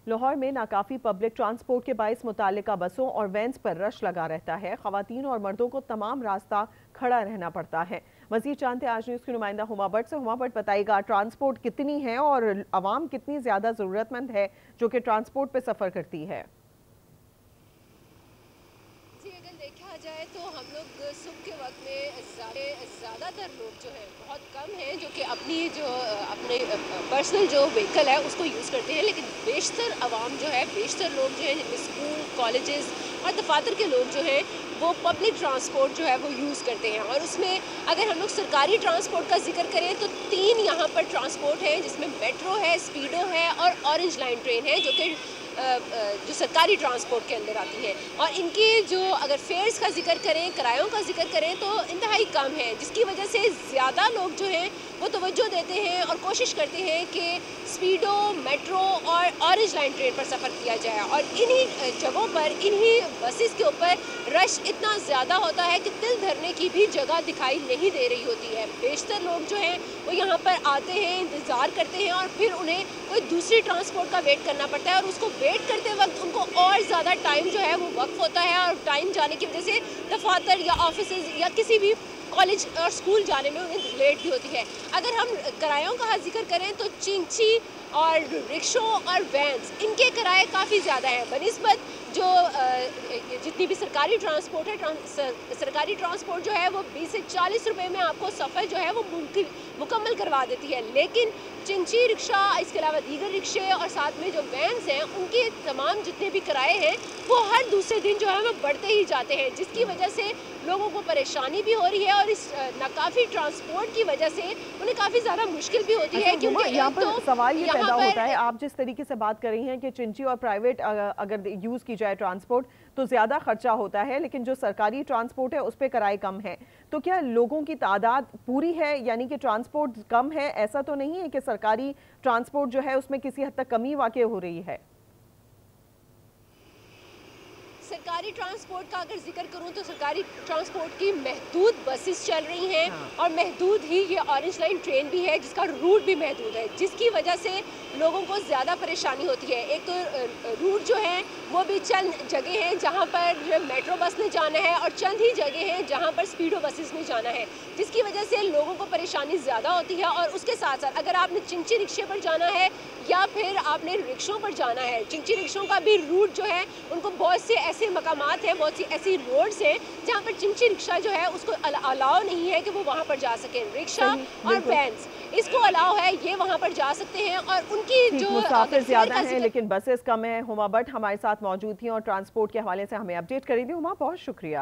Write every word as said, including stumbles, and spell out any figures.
लाहौर में नाकाफी public transport के बाइस मुतालिका बसों और वैन्स पर रश लगा रहता है। खवातीन और मर्दों को तमाम रास्ता खड़ा रहना पड़ता है। मजीद जानते आज न्यूज़ की नुमाइंदा हुमा भट्ट से। हुमा भट्ट, बताइएगा ट्रांसपोर्ट कितनी है और आवाम कितनी ज़्यादा ज़रूरतमंद है जो कि ट्रांसपोर्ट पे सफ़र करती है? देखा जाए तो हम लोग सुबह के वक्त में ज़्यादातर लोग जो हैं बहुत कम हैं जो कि अपनी जो अपने पर्सनल जो व्हीकल है उसको यूज़ करते हैं, लेकिन बेशतर आवाम जो है, बेशतर लोग जो हैं स्कूल कॉलेजेस और दफातर के लोग जो हैं वो पब्लिक ट्रांसपोर्ट जो है वो यूज़ करते हैं। और उसमें अगर हम लोग सरकारी ट्रांसपोर्ट का जिक्र करें तो तीन यहाँ पर ट्रांसपोर्ट हैं, जिसमें मेट्रो है, स्पीडो है और ऑरेंज लाइन ट्रेन है, जो कि जो सरकारी ट्रांसपोर्ट के अंदर आती है। और इनके जो अगर फेयर्स का जिक्र करें, किरायों का जिक्र करें तो इंतहाई कम है, जिसकी वजह से ज़्यादा लोग जो हैं वो तवज्जो देते हैं और कोशिश करते हैं कि स्पीडो, मेट्रो और ऑरेंज लाइन ट्रेन पर सफ़र किया जाए। और इन्हीं जगहों पर, इन्हीं बसेस के ऊपर रश इतना ज़्यादा होता है कि तिल धरने की भी जगह दिखाई नहीं दे रही होती है। बेशतर लोग जो हैं वो यहाँ पर आते हैं, इंतज़ार करते हैं और फिर उन्हें कोई दूसरी ट्रांसपोर्ट का वेट करना पड़ता है और उसको वेट करते वक्त उनको और ज़्यादा टाइम जो है वो वक्फ होता है और टाइम जाने की वजह से दफातर या ऑफिस या किसी भी कॉलेज और स्कूल जाने में उन्हें लेट भी होती है। अगर हम किरायों का जिक्र करें तो चिंची और रिक्शों और वैन्स, इनके किराए काफ़ी ज़्यादा हैं बनिस्बत जो जितनी भी सरकारी ट्रांसपोर्ट है। ट्रांस, सरकारी ट्रांसपोर्ट जो है वो बीस से चालीस रुपए में आपको सफ़र जो है वो मुकम्मल करवा देती है, लेकिन चिंची रिक्शा, इसके अलावा दीगर रिक्शे और साथ में जो वैन्स हैं उनके तमाम जितने भी किराए हैं वो हर दूसरे दिन जो है वो बढ़ते ही जाते हैं, जिसकी वजह से लोगों को परेशानी भी हो रही है और इस नाकाफी ट्रांसपोर्ट की वजह से उन्हें काफ़ी ज़्यादा मुश्किल भी होती है। क्योंकि यहाँ पर तो सवाल ये पैदा होता है, आप जिस तरीके से बात कर रही हैं कि चिंची और प्राइवेट अगर यूज़ की जाए ट्रांसपोर्ट तो ज़्यादा खर्चा होता है, लेकिन जो सरकारी ट्रांसपोर्ट है उस पर किराए कम है, तो क्या लोगों की तादाद पूरी है, यानी कि ट्रांसपोर्ट कम है? ऐसा तो नहीं है कि सरकारी ट्रांसपोर्ट जो है उसमें किसी हद तक कमी वाक़ई हो रही है? सरकारी ट्रांसपोर्ट का अगर जिक्र करूं तो सरकारी ट्रांसपोर्ट की महदूद बसेस चल रही हैं। हाँ। और महदूद ही ये ऑरेंज लाइन ट्रेन भी है जिसका रूट भी महदूद है, जिसकी वजह से लोगों को ज़्यादा परेशानी होती है। एक तो रूट जो है वो भी चंद जगह हैं जहां पर मेट्रो बस ने जाना है और चंद ही जगह हैं जहां पर स्पीडो बसेस ने जाना है, जिसकी वजह से लोगों को परेशानी ज़्यादा होती है। और उसके साथ साथ अगर आपने चिंची रिक्शे पर जाना है या फिर आपने रिक्शों पर जाना है, चिंची रिक्शों का भी रूट जो है उनको बहुत से ऐसे मकामात हैं, बहुत सी ऐसी रोड्स हैं जहाँ पर चिंची रिक्शा जो है उसको अलाउ नहीं है कि वो वहाँ पर जा सके। रिक्शा और वैन्स इसको अलाउ है, ये वहाँ पर जा सकते हैं और उनकी जो मुसाफिर ज्यादा हैं लेकिन बसेस कम है। हुमा भट्ट हमारे साथ मौजूद थी और ट्रांसपोर्ट के हवाले से हमें अपडेट करी थी। हुमा, बहुत शुक्रिया।